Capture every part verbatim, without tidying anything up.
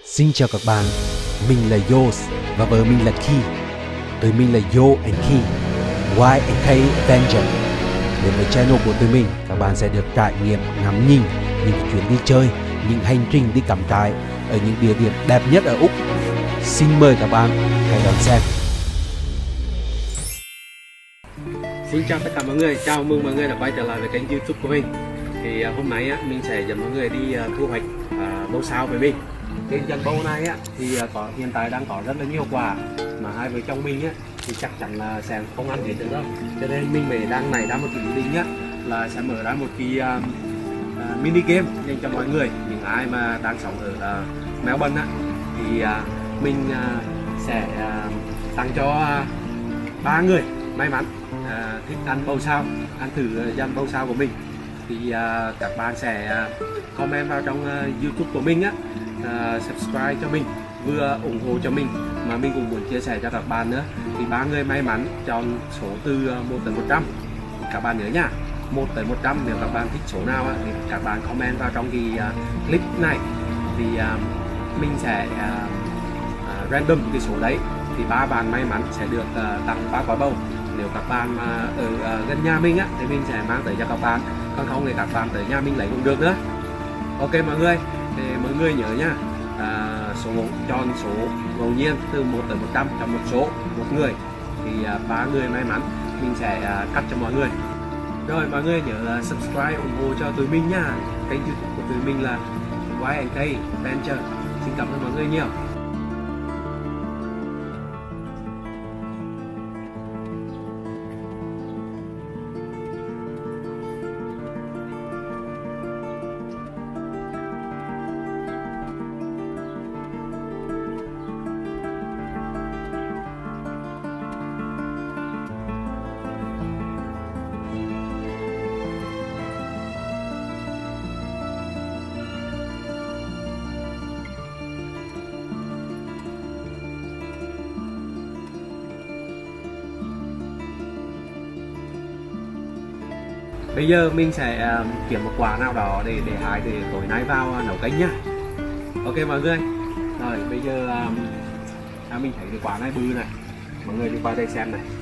Xin chào các bạn, mình là Yos và vợ mình là Key. Tụi mình là Yo and Key, Y and K Adventure. Đến với channel của tụi mình, các bạn sẽ được trải nghiệm ngắm nhìn những chuyến đi chơi, những hành trình đi cắm trại ở những địa điểm đẹp nhất ở Úc. Xin mời các bạn hãy đón xem. Xin chào tất cả mọi người, chào mừng mọi người đã quay trở lại với kênh YouTube của mình. Thì uh, hôm nay á, mình sẽ dẫn mọi người đi uh, thu hoạch uh, bầu sao với mình. Trên chân bầu này á, thì uh, có hiện tại đang có rất là nhiều quả mà hai vợ chồng mình á, thì chắc chắn là sẽ không ăn hết được đâu. Cho nên mình mới đang nảy ra một cái ý định á, là sẽ mở ra một cái uh, uh, mini game dành cho mọi người, những ai mà đang sống ở uh, Melbourne á, thì uh, mình uh, sẽ uh, tặng cho ba uh, người may mắn uh, thích ăn bầu sao, ăn thử dàn bầu sao của mình. Thì uh, các bạn sẽ uh, comment vào trong uh, YouTube của mình á, uh, subscribe cho mình, vừa ủng hộ cho mình mà mình cũng muốn chia sẻ cho các bạn nữa. Thì ba người may mắn chọn số từ uh, một tới một trăm. Các bạn nhớ nha, một tới một trăm. Nếu các bạn thích số nào á, thì các bạn comment vào trong cái uh, clip này, thì uh, mình sẽ uh, uh, random cái số đấy, thì ba bạn may mắn sẽ được uh, tặng ba quả bầu. Nếu các bạn mà ở uh, gần nhà mình á, thì mình sẽ mang tới cho các bạn, còn không thì các bạn tới nhà mình lấy cũng được nữa. Ok mọi người, thì mọi người nhớ nha, à, số chọn số ngẫu nhiên từ một tới một trăm cho một số một người, thì ba uh, người may mắn mình sẽ uh, cắt cho mọi người. Rồi mọi người nhớ uh, subscribe ủng hộ cho tụi mình nha. Kênh YouTube của tụi mình là Y and K Adventure. Xin cảm ơn mọi người nhiều. Bây giờ mình sẽ uh, kiếm một quả nào đó để để hái để tối nay vào uh, nấu canh nhá. Ok mọi người. Rồi bây giờ um, à, mình thấy cái quả này bự này, mọi người đi qua đây xem này.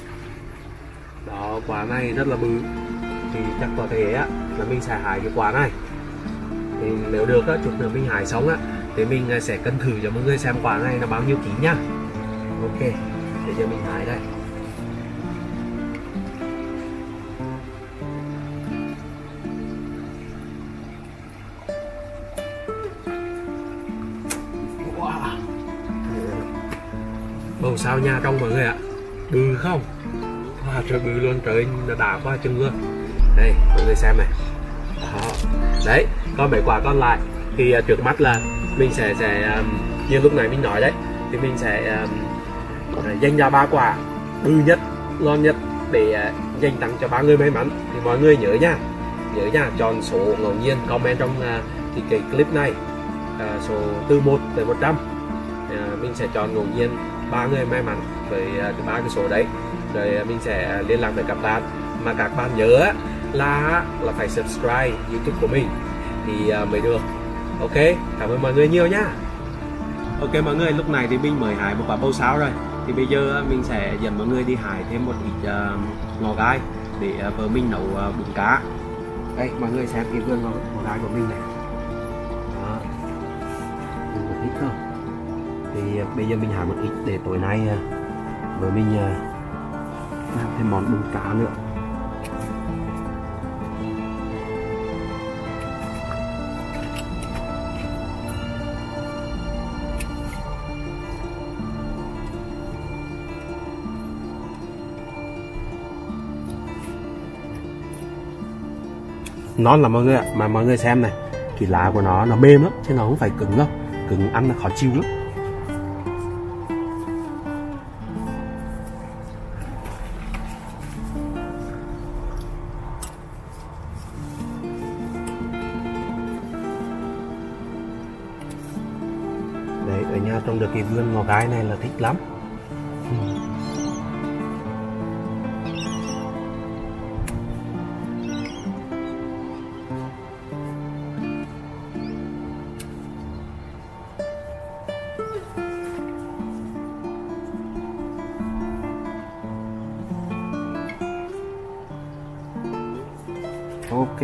Đó, quả này rất là bự, thì chắc có thể á là mình sẽ hái cái quả này. Thì nếu được á, chút nữa mình hái xong á, thì mình sẽ cân thử cho mọi người xem quả này là bao nhiêu ký nhá. Ok, để cho mình hái đây. Bầu sao nha trong mọi người ạ, bự không? Wow, trời bự luôn, trời nó đã qua chừng luôn. Đây mọi người xem này. Đó. Đấy, còn mấy quả còn lại thì uh, trước mắt là mình sẽ sẽ um, như lúc này mình nói đấy, thì mình sẽ um, dành ra ba quả bự nhất, ngon nhất để uh, dành tặng cho ba người may mắn. Thì mọi người nhớ nha, nhớ nha, chọn số ngẫu nhiên, comment trong uh, cái, cái clip này, uh, số từ một tới một trăm. Uh, mình sẽ chọn ngẫu nhiên ba người may mắn với uh, ba cái số đấy, rồi uh, mình sẽ liên lạc với các bạn. Mà các bạn nhớ là là phải subscribe YouTube của mình thì uh, mới được. Ok, cảm ơn mọi người nhiều nhá. Ok mọi người, lúc này thì mình mới hái một quả bầu sao rồi, thì bây giờ mình sẽ dẫn mọi người đi hái thêm một ít uh, ngò gai để uh, vợ mình nấu uh, bún cá. Đây mọi người xem cái vườn ngò, ngò gai của mình này. Đó, mình có thích không? Thì uh, bây giờ mình hái một ít để tối nay uh, vợ mình uh, làm thêm món bún cá nữa. Ngon lắm mọi người ạ, mà mọi người xem này, cái lá của nó nó mềm lắm chứ nó không phải cứng đâu, cứng ăn là khó chịu lắm. Đấy, ở nhà trồng được cái vườn ngò gai này là thích lắm. Ok.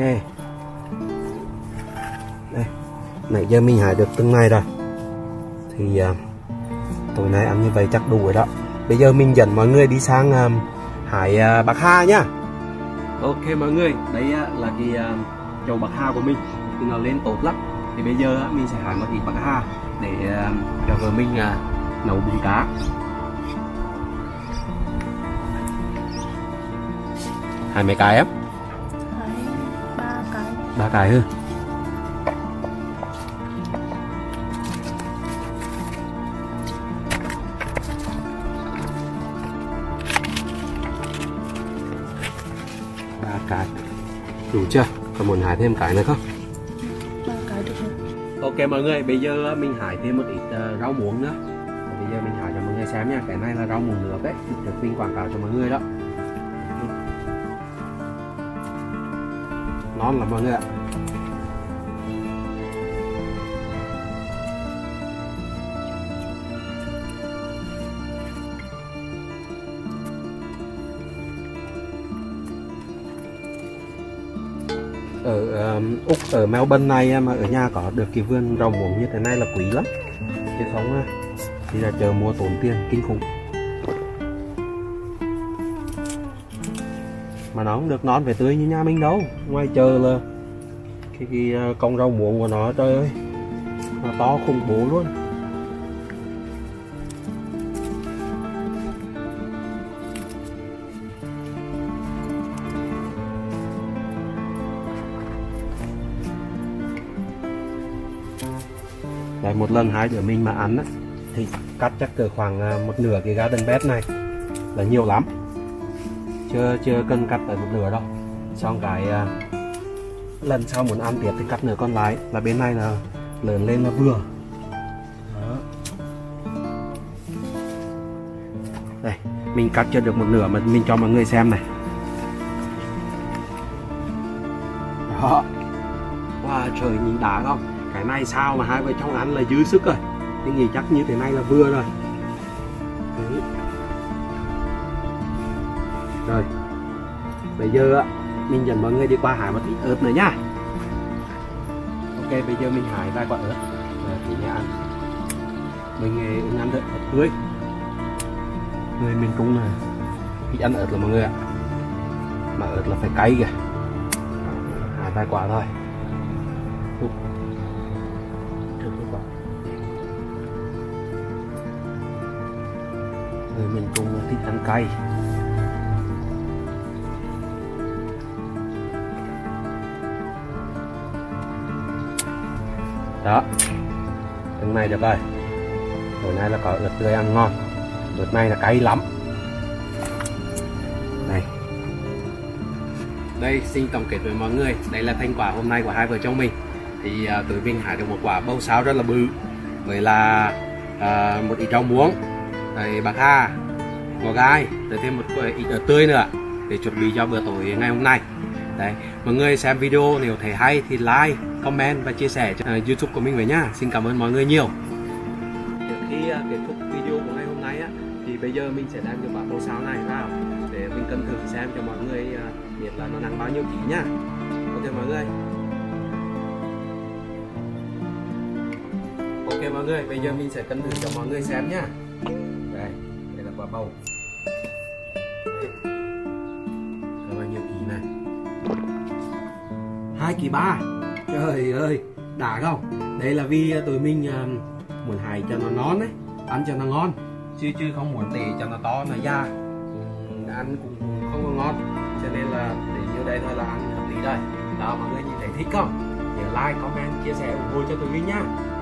Đây, nãy giờ mình hái được từng này rồi. Thì uh, tối nay ăn như vậy chắc đủ rồi đó. Bây giờ mình dẫn mọi người đi sang uh, hái uh, bạc hà nhá. Ok mọi người, đây uh, là cái uh, chậu bạc hà của mình. Thì nó lên tốt lắm. Thì bây giờ uh, mình sẽ hái một ít bạc hà để uh, cho vợ mình uh, nấu bún cá. Hai mấy cái á? Ba cái. Ba cái hả? Ba cái đủ chưa? Còn muốn hái thêm cái nữa không? Ba cái được rồi. Ok mọi người, bây giờ mình hái thêm một ít uh, rau muống nữa. Bây giờ mình hái cho mọi người xem nha. Cái này là rau muống nước đấy, được mình quảng cáo cho mọi người đó. Ngon lắm mọi người ạ. Ở um, Úc, ở Melbourne này mà ở nhà có được cái vườn rau muống như thế này là quý lắm. Chứ không thì ra chợ mua tốn tiền kinh khủng. Mà nó không được non về tươi như nhà mình đâu. Ngoài chợ là cái, cái con rau muống của nó trời ơi, nó to khủng bố luôn. Đấy, một lần hai đứa mình mà ăn á, thì cắt chắc cỡ khoảng một nửa cái garden bed này là nhiều lắm. Chưa chưa cần cắt tới một nửa đâu. Xong cái uh, lần sau muốn ăn tiếp thì cắt nửa còn lại. Là bên này là lớn lên là vừa. Đó. Đây, mình cắt chưa được một nửa mà mình cho mọi người xem này. Đó. Wow, trời nhìn đã không? Cái này sao mà hai vợ chồng ăn là dư sức rồi. Mình nghĩ chắc như thế này là vừa rồi. Đấy. Rồi, bây giờ mình dẫn mọi người đi qua hái một ít ớt nữa nhá. Ok, bây giờ mình hái vài quả ớt thì nhá ăn. Mình ứng ăn được ớt tươi. Người miền Trung là thích ăn ớt là mọi người ạ. Mà ớt là phải cay kìa. Hái vài quả thôi. Úp. Được cái quả. Người miền Trung là thích ăn cay. Đó, từng này được rồi. Hồi nay là có ớt tươi ăn ngon. Ớt này là cay lắm. Này. Đây, xin tổng kết với mọi người. Đây là thành quả hôm nay của hai vợ chồng mình. Thì uh, tụi mình hái được một quả bầu sáo rất là bự. Với là uh, một ít rau muống, rồi bạc hà, ngò gai, rồi thêm một ít ớt tươi nữa để chuẩn bị cho bữa tối ngày hôm nay. Đấy, mọi người xem video nếu thấy hay thì like, comment và chia sẻ cho uh, YouTube của mình với nhá. Xin cảm ơn mọi người nhiều. Trước khi uh, kết thúc video của ngày hôm nay á, thì bây giờ mình sẽ đem cái quả bầu sáo này vào để mình cân thử xem cho mọi người uh, biết là nó nặng bao nhiêu ký nhá. Ok mọi người. Ok mọi người, bây giờ mình sẽ cân thử cho mọi người xem nhá. Đây, đây là quả bầu. Đấy. Bao nhiêu ký này? hai ký ba. Trời ơi, đã không? Đây là vì tụi mình uh, muốn hái cho nó non đấy, ăn cho nó ngon. Chứ chứ không muốn để cho nó to, nó già um, ăn cũng, cũng không có ngon. Cho nên là để như đây thôi là ăn hợp lý rồi. Đó, mọi người nhìn thấy thích không? Nhớ like, comment, chia sẻ ủng hộ cho tụi mình nhá.